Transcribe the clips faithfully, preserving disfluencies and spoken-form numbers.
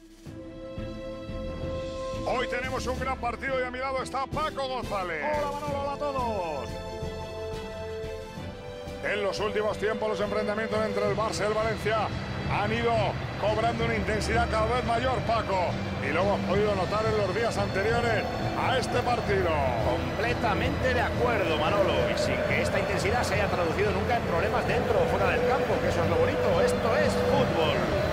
Hoy tenemos un gran partido y a mi lado está Paco González. Hola Manolo, hola a todos. En los últimos tiempos los enfrentamientos entre el Barça y el Valencia han ido cobrando una intensidad cada vez mayor, Paco. Y lo hemos podido notar en los días anteriores a este partido. Completamente de acuerdo, Manolo. Y sin que esta intensidad se haya traducido nunca en problemas dentro o fuera del campo, que eso es lo bonito. Esto es fútbol.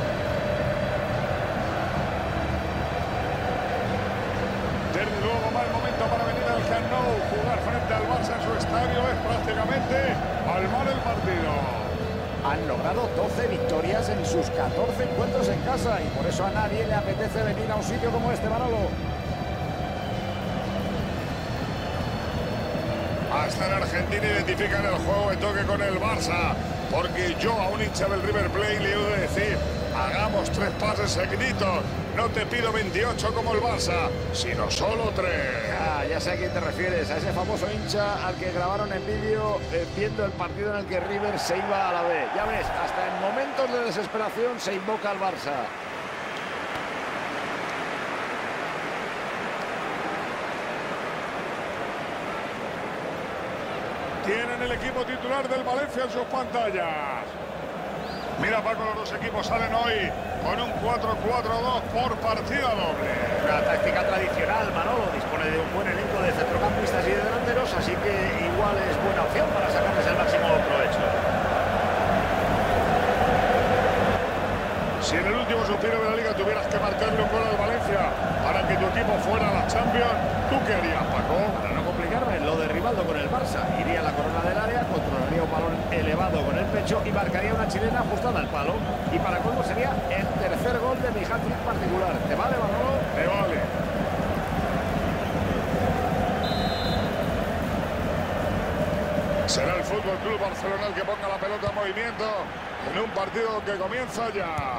Desde luego, mal momento para venir al Camp Nou. Jugar frente al Barça en su estadio es prácticamente palmar el partido. Han logrado doce victorias en sus catorce encuentros en casa y por eso a nadie le apetece venir a un sitio como este, Manolo. Hasta en Argentina identifican el juego de toque con el Barça, porque yo a un hincha del River Plate le he de decir: hagamos tres pases seguiditos. No te pido veintiocho como el Barça, sino solo tres. Ah, ya sé a quién te refieres, a ese famoso hincha al que grabaron en vídeo eh, viendo el partido en el que River se iba a la B. Ya ves, hasta en momentos de desesperación se invoca al Barça. Tienen el equipo titular del Valencia en sus pantallas. Mira, Paco, los dos equipos salen hoy con un cuatro cuatro dos por partida doble. Una táctica tradicional, Manolo. Dispone de un buen elenco de centrocampistas y de delanteros, así que igual es buena opción para sacarles el máximo provecho. Si en el último suspiro de la Liga tuvieras que marcarle un gol al Valencia para que tu equipo fuera a la Champions, ¿tú qué harías, Paco? Para no complicarme, lo de Rivaldo con el Barça. Iría a la corona del área, controlaría un balón elevado con el pecho y marcaría una chilena ajustada al palo. Y para colmo sería el tercer gol de mi hat-trick particular. ¿Te vale, Manolo? Me vale. Será el Fútbol Club Barcelona el que ponga la pelota en movimiento en un partido que comienza ya.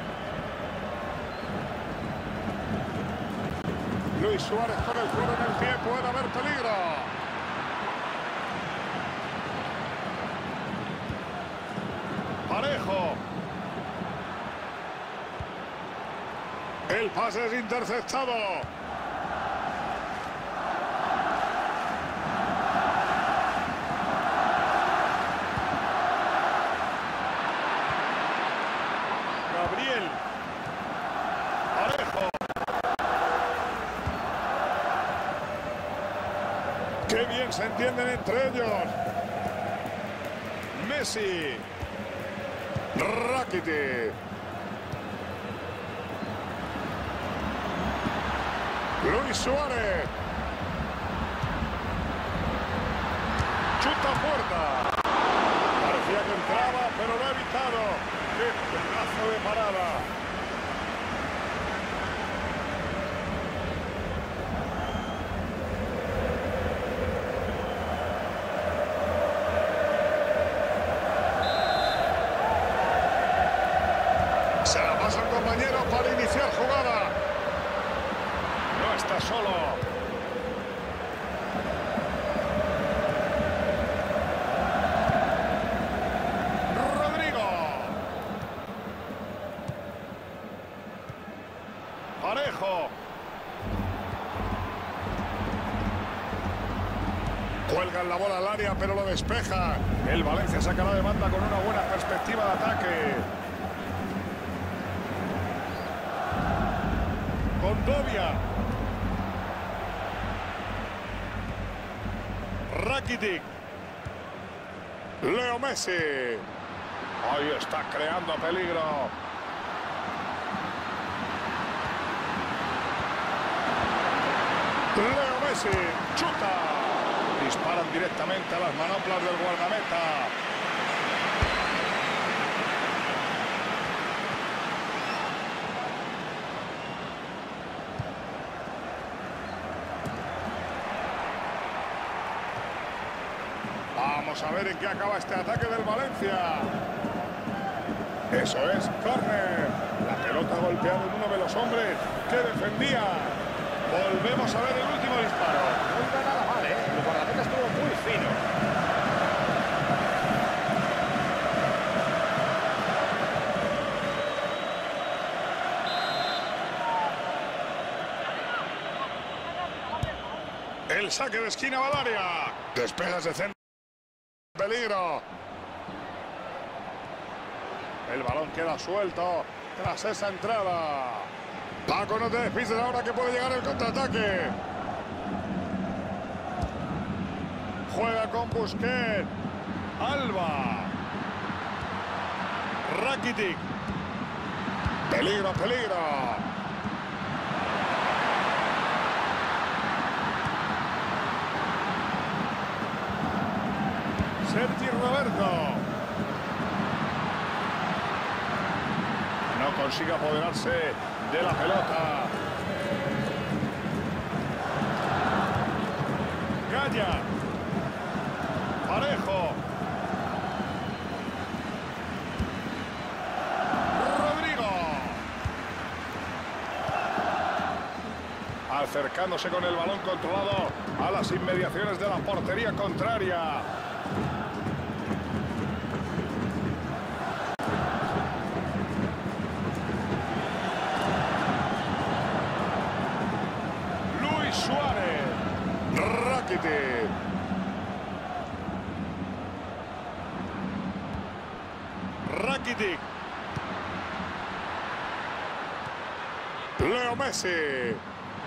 Luis Suárez con el cuero en el pie, puede haber peligro. Parejo. El pase es interceptado. Gabriel. Parejo. Qué bien se entienden entre ellos. Messi. Rakitic. Luis Suárez. Chuta a puerta. Parecía que entraba, pero lo ha evitado. ¡Qué pedazo de parada! Se la pasa el compañero para iniciar jugada. No está solo. Rodrigo. Parejo. Cuelgan la bola al área, pero lo despeja. El Valencia saca la demanda con una buena perspectiva de ataque. Condovia. Rakitic. Leo Messi. Ahí está creando peligro. Leo Messi. Chuta. Disparan directamente a las manoplas del guardameta. Vamos a ver en qué acaba este ataque del Valencia. Eso es, córner. La pelota golpeada en uno de los hombres que defendía. Volvemos a ver el último disparo. No iba nada mal, ¿eh? El guardameta estuvo muy fino. El saque de esquina va al área. Despejas de centro. Peligro. El balón queda suelto tras esa entrada. Paco, no te despistes ahora que puede llegar el contraataque. Juega con Busquets. Alba. Rakitic. Peligro, peligro. Sergi Roberto. No consigue apoderarse de la pelota. Gaya. Parejo. Rodrigo. Acercándose con el balón controlado a las inmediaciones de la portería contraria. Luis Suárez. Rakitic. Rakitic. Leo Messi.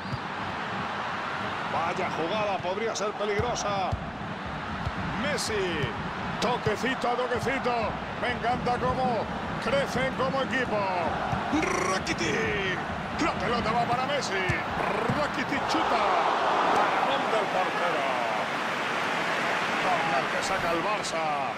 Vaya jugada, podría ser peligrosa. Messi. Toquecito a toquecito. Me encanta cómo crecen como equipo. Rakitic. La pelota va para Messi. Rakitic chuta. Balón del portero. Corner que saca el Barça.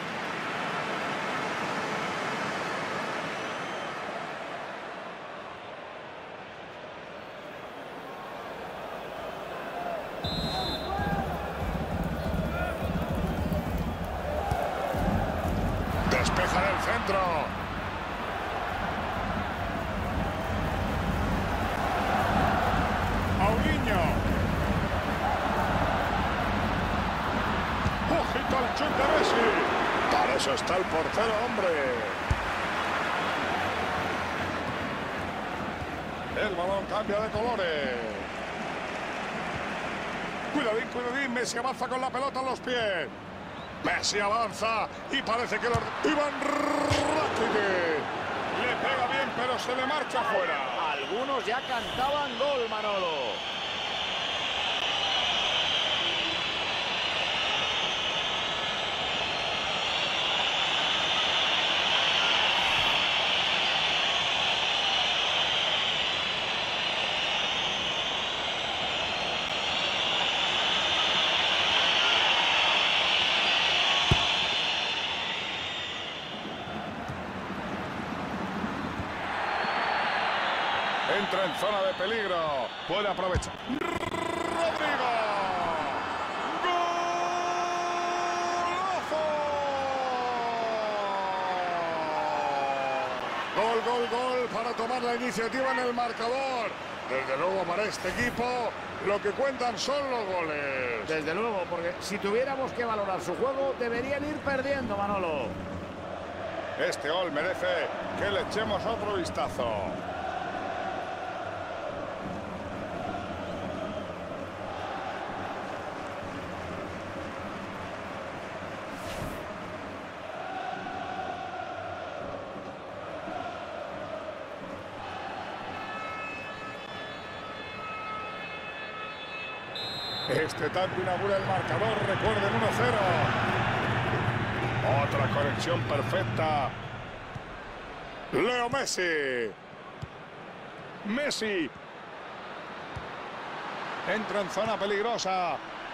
Despeja del centro. Paulinho. Ojito al chute de Messi. Para eso está el portero, hombre. El balón cambia de colores. Cuidadín, cuidadín. Messi avanza con la pelota en los pies. Messi avanza y parece que los... Iván Rakitic le pega bien, pero se le marcha afuera. Algunos ya cantaban gol, Manolo. Entra en zona de peligro. Puede aprovechar. Rodrigo. ¡Golazo! Gol, gol, gol para tomar la iniciativa en el marcador. Desde luego para este equipo lo que cuentan son los goles. Desde luego, porque si tuviéramos que valorar su juego, deberían ir perdiendo, Manolo. Este gol merece que le echemos otro vistazo. Este tanto inaugura el marcador, recuerden, uno cero. Otra conexión perfecta. Leo Messi. Messi. Entra en zona peligrosa.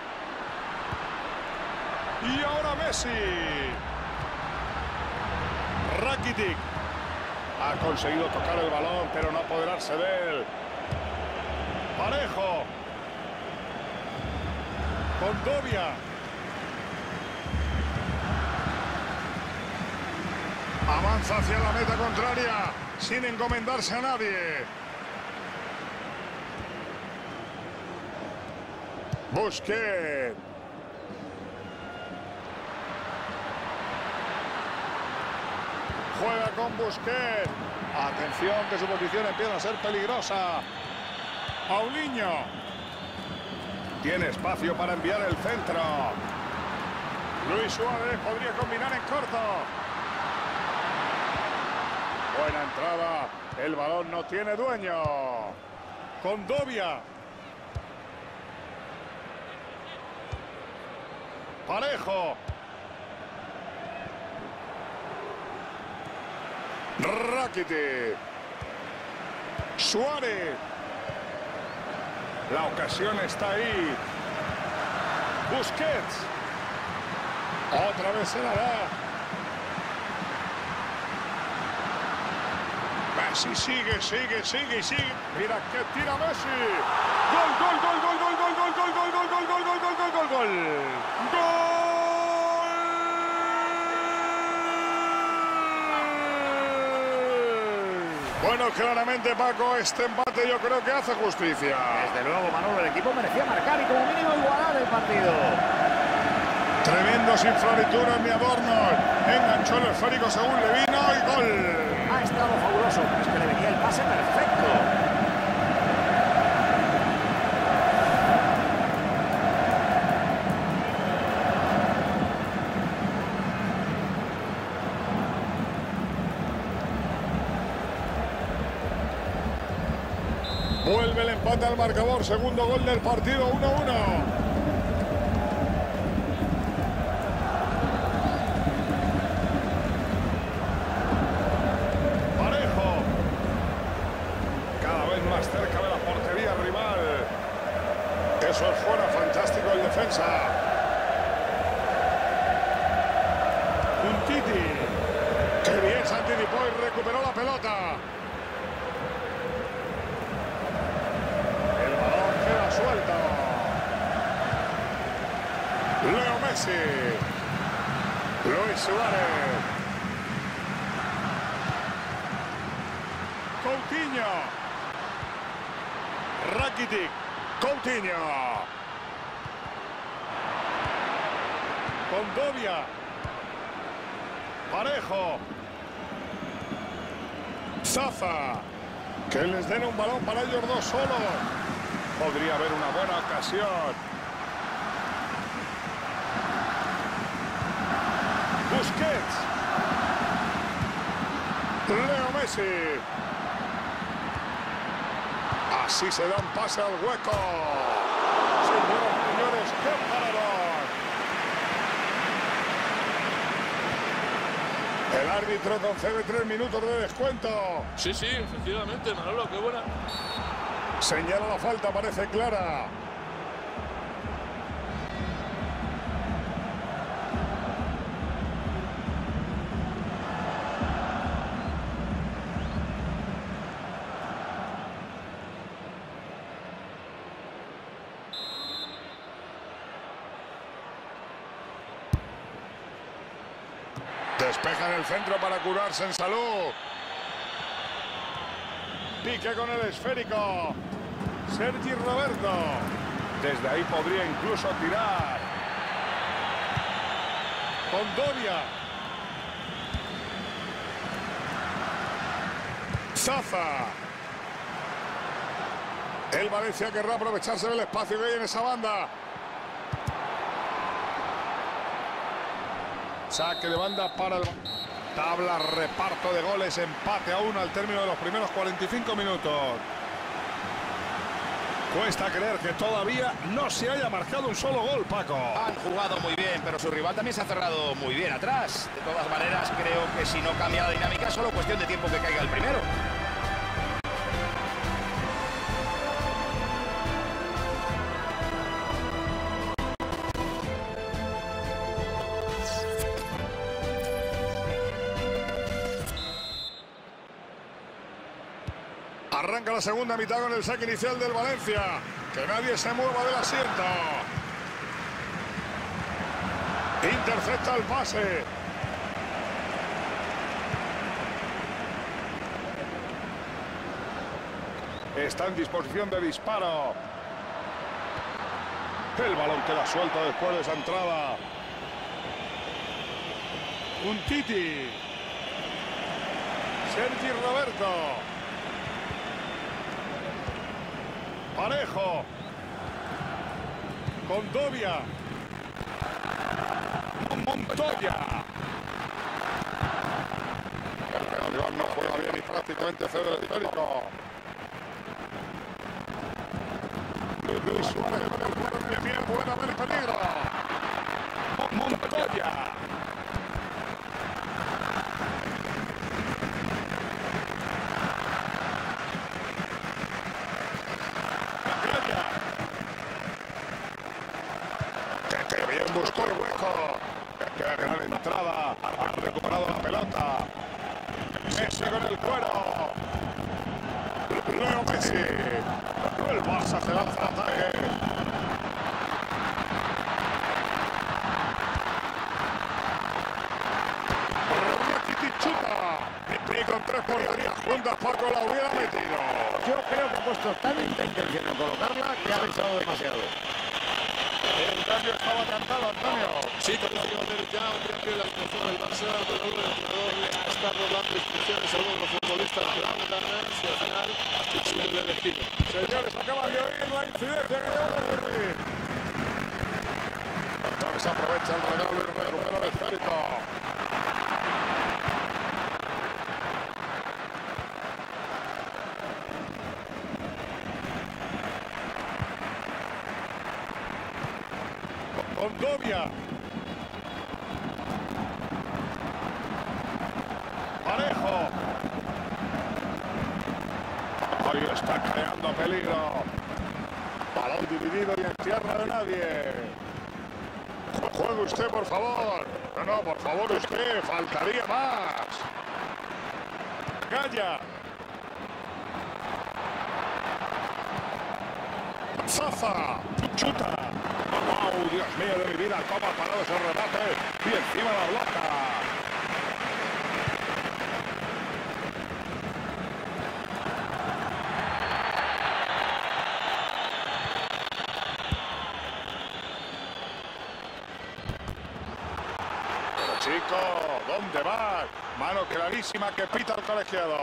Y ahora Messi. Rakitic. Ha conseguido tocar el balón, pero no apoderarse de él. Parejo. Condovia. Avanza hacia la meta contraria sin encomendarse a nadie. Busquets. Juega con Busquets. Atención que su posición empieza a ser peligrosa. Paulinho. Tiene espacio para enviar el centro. Luis Suárez podría combinar en corto. Buena entrada. El balón no tiene dueño. Condovia. Parejo. Rakitic. Suárez. La ocasión está ahí. Busquets. Otra vez se la da. Messi sigue, sigue, sigue y sigue. Mira que tira Messi. Gol, gol, gol, gol, gol, gol, gol, gol, gol, gol, gol, gol, gol, gol, gol, gol, gol. ¡Gol! Bueno, claramente, Paco, este empate yo creo que hace justicia. Desde luego, Manolo, el equipo merecía marcar y como mínimo igualar el partido. Tremendo sin floritura en mi Adorno. Enganchó el esférico según le vino y gol. Ha estado fabuloso, pero es que le venía el pase perfecto. Vuelve el empate al marcador, segundo gol del partido, uno a uno. Eso es fuera, fantástico el defensa. Un Titi. Qué bien se anticipó y recuperó la pelota. El balón queda suelto. Leo Messi. Luis Suárez. Coutinho. Rakitic. Coutinho. Condovia. Parejo. Zaza. Que les den un balón para ellos dos solos. Podría haber una buena ocasión. Busquets. Leo Messi. Así se da un pase al hueco. Señoras y señores, qué parador. El árbitro concede tres minutos de descuento. Sí, sí, efectivamente, Manolo, qué buena. Señala la falta, parece clara. Despejan el centro para curarse en salud. Pique con el esférico. Sergi Roberto. Desde ahí podría incluso tirar. Condovia. Zaza. El Valencia querrá aprovecharse del espacio que hay en esa banda. Saque de banda para el... Tabla, reparto de goles, empate a uno al término de los primeros cuarenta y cinco minutos. Cuesta creer que todavía no se haya marcado un solo gol, Paco. Han jugado muy bien, pero su rival también se ha cerrado muy bien atrás. De todas maneras, creo que si no cambia la dinámica, es solo cuestión de tiempo que caiga el primero. Arranca la segunda mitad con el saque inicial del Valencia. Que nadie se mueva del asiento. Intercepta el pase. Está en disposición de disparo. El balón queda suelto después de esa entrada. Un Titi. Sergi Roberto. Parejo. Condovia. Montoya. El Real León no juega bien y prácticamente cede el esférico. Luis Suárez con el cuadro de pie, puede haber peligro. Montoya. Que, que bien buscó el hueco. Qué gran entrada. Ha recuperado la pelota. Messi con el cuero. Leo Messi. El Barça se lanza al ataque. Rakitic chuta. Y con tres porterías juntas, Paco la hubiera metido. Yo creo que ha puesto tanta intención en colocarla que ha pensado demasiado. El cambio estaba cantado, Antonio. Sí, parece que va a tener ya un cambio en la situación del Barça. Pero el entrenador le está dando instrucciones a uno de los futbolistas que van a ganar y al final es el elegido. Señores, acaban de oír la incidencia que lleva el Madrid. Entonces aprovecha el regalo y recupera el esférico. Condovia. Parejo. Ahí está creando peligro. Balón dividido y en tierra de nadie. Juegue usted, por favor. No, no, por favor usted. Faltaría más. Gaya. Zaza. Chuta. ¡Oh, Dios mío de mi vida! ¿Cómo ha parado ese remate? Y encima la bloca. Pero chico, ¿dónde vas? Mano clarísima que pita el colegiado.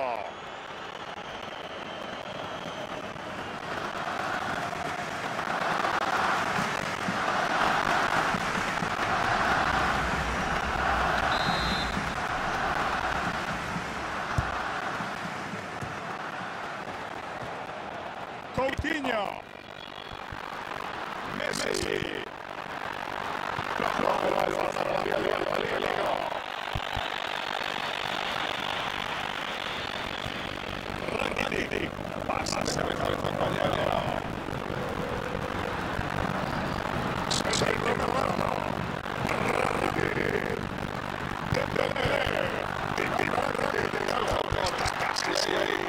Coutinho. Messi. La jugada del Barça para el peligro. Rakitic. Pasa de cabeza al compañero. Sergio Roberto. Rakitic. Dembélé. Titi Rakitic. Está casi ahí.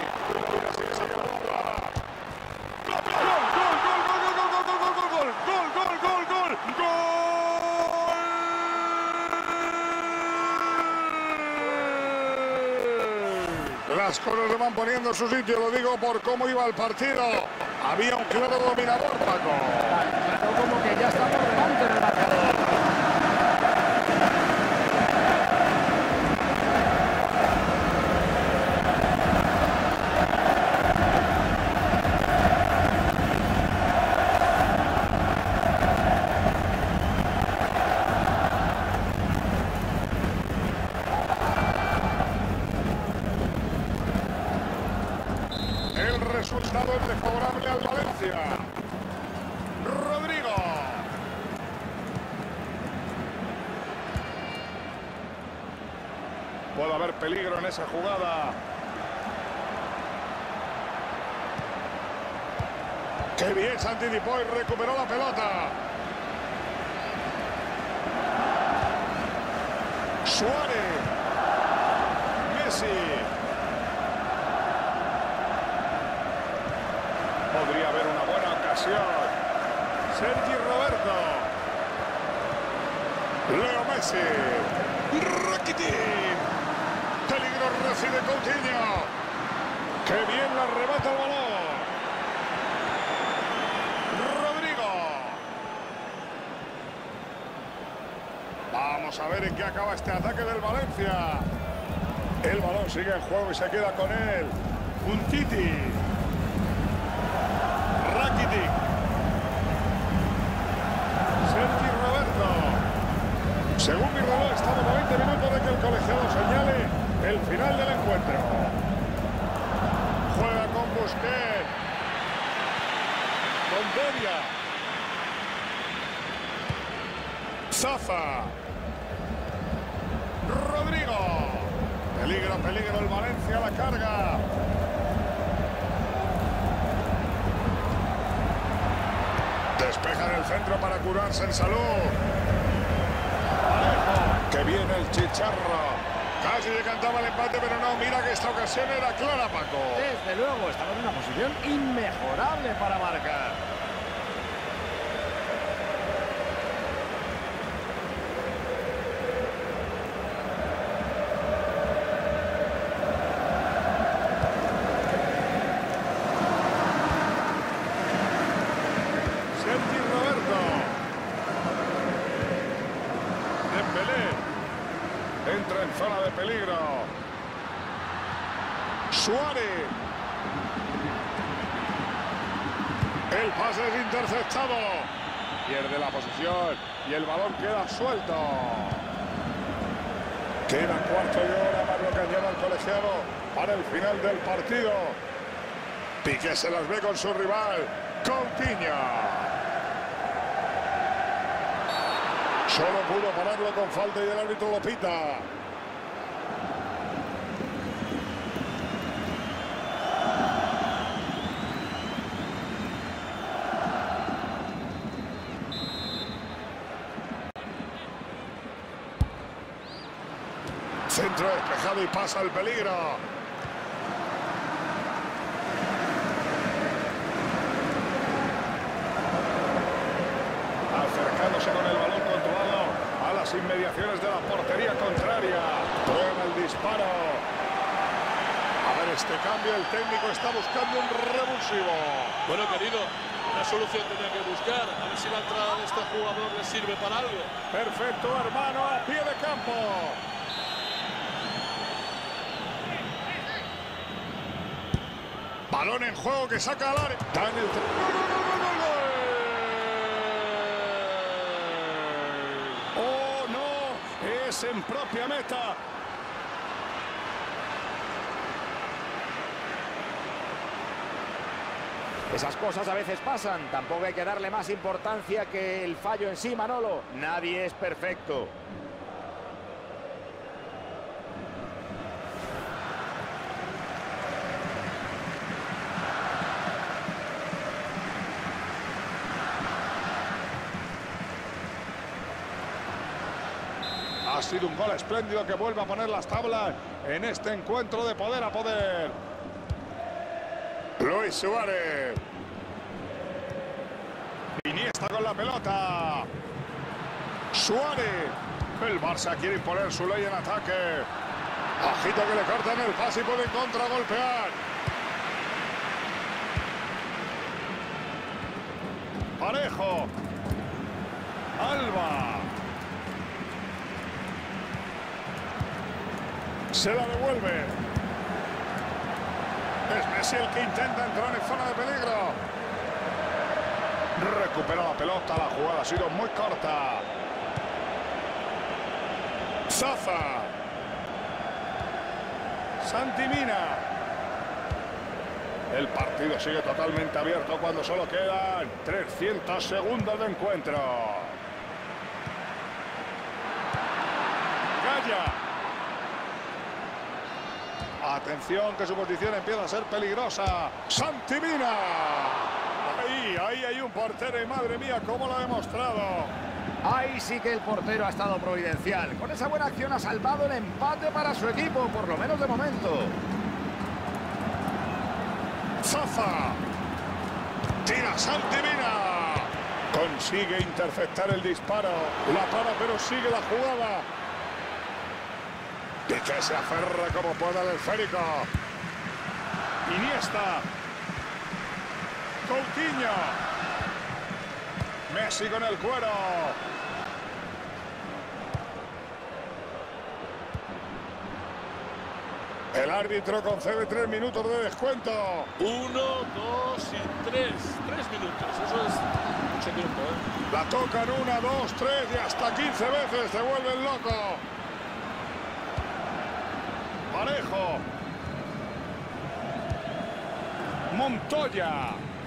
Las cosas se van poniendo en su sitio, lo digo por cómo iba el partido. Había un claro dominador, Paco. Claro, como que ya está por delante en el marcador. El resultado es desfavorable al Valencia. Rodrigo. Puede haber peligro en esa jugada. ¡Qué bien se anticipó y recuperó la pelota! Suárez. Messi. Podría haber una buena ocasión. Sergi Roberto. Leo Messi. Rakitic. Peligro recibe Coutinho. ¡Qué bien la arrebata el balón! Rodrigo. Vamos a ver en qué acaba este ataque del Valencia. El balón sigue en juego y se queda con él. Un Titi. Rakitic. centro. Juega con Busquets. Con Delia. Zaza. Rodrigo. Peligro, peligro el Valencia a la carga. Despejan el centro para curarse en salud. Alejo. Que viene el Chicharro. Casi le cantaba el empate, pero no. Mira que esta ocasión era clara, Paco. Desde luego, estaba en una posición inmejorable para marcar. Entra en zona de peligro. Suárez. El pase es interceptado. Pierde la posición y el balón queda suelto. Queda cuarto de hora más lo que lleva el colegiado para el final del partido. Piqué se las ve con su rival, Coutinho. Solo pudo pararlo con falta y el árbitro lo pita. Centro despejado y pasa el peligro. Acercándose con el balón controlado a las inmediaciones de la portería contraria. Prueba el disparo. A ver este cambio, el técnico está buscando un revulsivo. Bueno, querido, una solución tenía que buscar. A ver si la entrada de este jugador le sirve para algo. Perfecto, hermano, a pie de campo. Balón en juego que saca al área. Da en el... ¡Oh, no! Es en propia meta. Esas cosas a veces pasan. Tampoco hay que darle más importancia que el fallo en sí, Manolo. Nadie es perfecto. Ha sido un gol espléndido que vuelve a poner las tablas en este encuentro de poder a poder. Luis Suárez. Iniesta con la pelota. Suárez. El Barça quiere imponer su ley en ataque. Agita que le cortan el pase y puede contragolpear. Parejo. Alba. Se la devuelve. Es Messi el que intenta entrar en zona de peligro. Recupera la pelota. La jugada ha sido muy corta. Zaza. Santi Mina. El partido sigue totalmente abierto cuando solo quedan trescientos segundos de encuentro. Gaya. Atención que su posición empieza a ser peligrosa. Santi Mina. Ahí, ahí hay un portero y madre mía cómo lo ha demostrado. Ahí sí que el portero ha estado providencial. Con esa buena acción ha salvado el empate para su equipo, por lo menos de momento. Zaza. Tira Santi Mina. Consigue interceptar el disparo. La para pero sigue la jugada. Y que se aferra como pueda el esférico. Iniesta. Coutinho. Messi con el cuero. El árbitro concede tres minutos de descuento. Uno, dos y tres. Tres minutos. Eso es mucho tiempo, ¿eh? La tocan una, dos, tres y hasta quince veces. Se vuelven loco. Parejo. Montoya.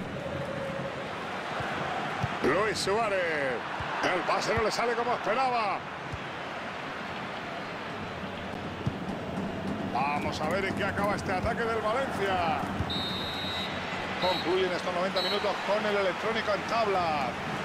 Luis Suárez. El pase no le sale como esperaba. Vamos a ver en qué acaba este ataque del Valencia. Concluyen estos noventa minutos con el electrónico en tabla.